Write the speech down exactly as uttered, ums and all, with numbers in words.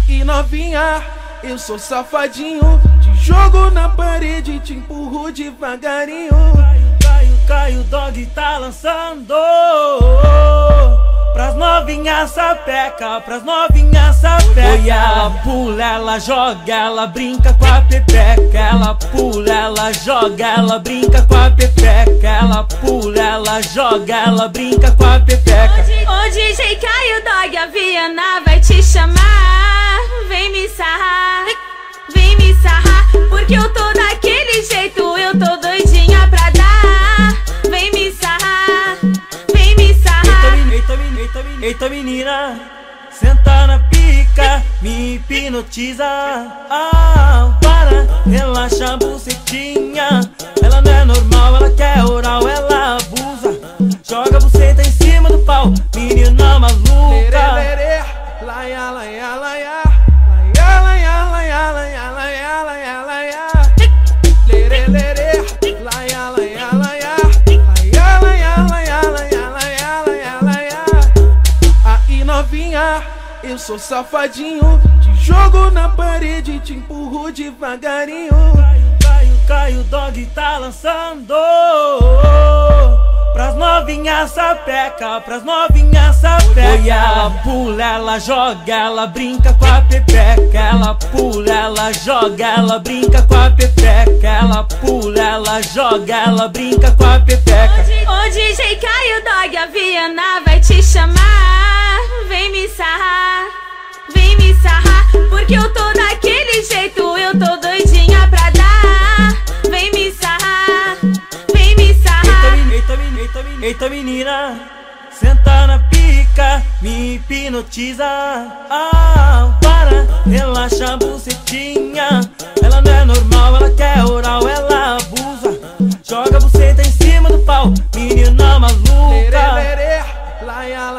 Aí novinha, eu sou safadinho, te jogo na parede, te empurro devagarinho. Caio, Caio, Caio, dog tá lançando pras novinhas sapeca, pras novinhas sapeca. E ela pula, ela joga, ela brinca com a pepeca. Ela pula, ela joga, ela brinca com a pepeca. Ela pula, ela joga, ela brinca com a pepeca. O D J Caio Dog, a Viana vai te chamar. Vem me sarrar, vem me sarrar, porque eu tô daquele jeito, eu tô doidinha pra dar. Vem me sarrar, vem me sarrar. Eita, menina, eita, menina, eita menina, senta na pica, me hipnotiza. Ah, para, relaxa a bucetinha. Ela não é normal, ela quer oral, ela abusa. Joga a buceta em cima do pau, menina maluca. Lerê, laia, laia, laia, laia, laia, laia, laia, laia, laia, laia. Lerê, lerê, laia, laia, laia, laia, laia, laia, laia, laia, laia, laia. Aí novinha, eu sou safadinho, te jogo na parede, te empurro devagarinho. Caio, Caio, Caio, dog tá lançando pras novinhas sapeca, pras novinhas sapeca. E ela pula, ela joga, ela brinca com a pepeca. Ela pula, ela joga, ela brinca com a pepeca. Ela pula, ela joga, ela brinca com a pepeca. O D J Caio Dog, a Viana vai te chamar. Vem me sarrar, vem me sarrar, porque eu tô daquele jeito, eu tô doidinha pra dar. Vem me sarrar, vem me sarrar. Eita menina, eita menina, eita menina, senta na pica, me hipnotiza. Ah, para, relaxa a bucetinha. Ela não é normal, ela quer oral, ela abusa. Joga a buceta em cima do pau, menina maluca. Lerê, lerê, laia,